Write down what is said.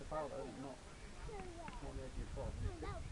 follow, not on the edge of your fob.